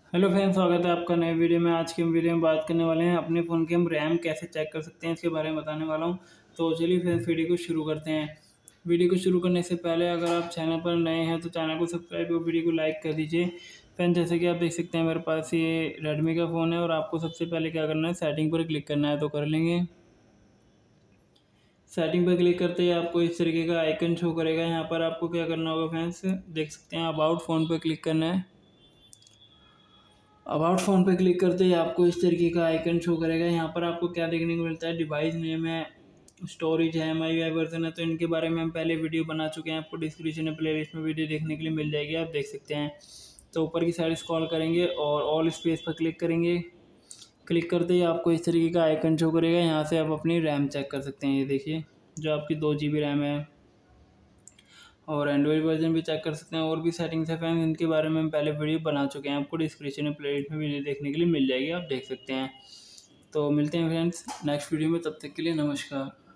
Hello friends, स्वागत है आपका नए वीडियो में। आज की हम वीडियो में बात करने वाले हैं अपने फ़ोन की हम रैम कैसे चेक कर सकते हैं, इसके बारे में बताने वाला हूं। तो चलिए फ्रेंड्स, वीडियो को शुरू करते हैं। वीडियो को शुरू करने से पहले अगर आप चैनल पर नए हैं तो चैनल को सब्सक्राइब और वीडियो को लाइक कर दीजिए। फ्रेंड्स, जैसे कि आप देख सकते हैं मेरे पास ये रेडमी का फ़ोन है और आपको सबसे पहले क्या करना है, सेटिंग पर क्लिक करना है। तो कर लेंगे। सेटिंग पर क्लिक करते ही आपको इस तरीके का आइकन शो करेगा। यहाँ पर आपको क्या करना होगा फ्रेंड्स, देख सकते हैं अबाउट फ़ोन पर क्लिक करना है। अबाउट फ़ोन पे क्लिक करते ही आपको इस तरीके का आइकन शो करेगा। यहाँ पर आपको क्या देखने को मिलता है, डिवाइस नेम है, स्टोरेज है, MIUI वर्जन है। तो इनके बारे में हम पहले वीडियो बना चुके हैं, आपको डिस्क्रिप्शन में प्लेलिस्ट में वीडियो देखने के लिए मिल जाएगी, आप देख सकते हैं। तो ऊपर की साइड स्क्रॉल करेंगे और ऑल स्पेस पर क्लिक करेंगे। क्लिक करते ही आपको इस तरीके का आइकन शो करेगा। यहाँ से आप अपनी रैम चेक कर सकते हैं। ये देखिए, जो आपकी 2 GB रैम है, और एंड्रॉइड वर्जन भी चेक कर सकते हैं। और भी सेटिंग्स है फ्रेंड्स, इनके बारे में हम पहले वीडियो बना चुके हैं, आपको डिस्क्रिप्शन में प्लेलिस्ट में वीडियो देखने के लिए मिल जाएगी, आप देख सकते हैं। तो मिलते हैं फ्रेंड्स नेक्स्ट वीडियो में, तब तक के लिए नमस्कार।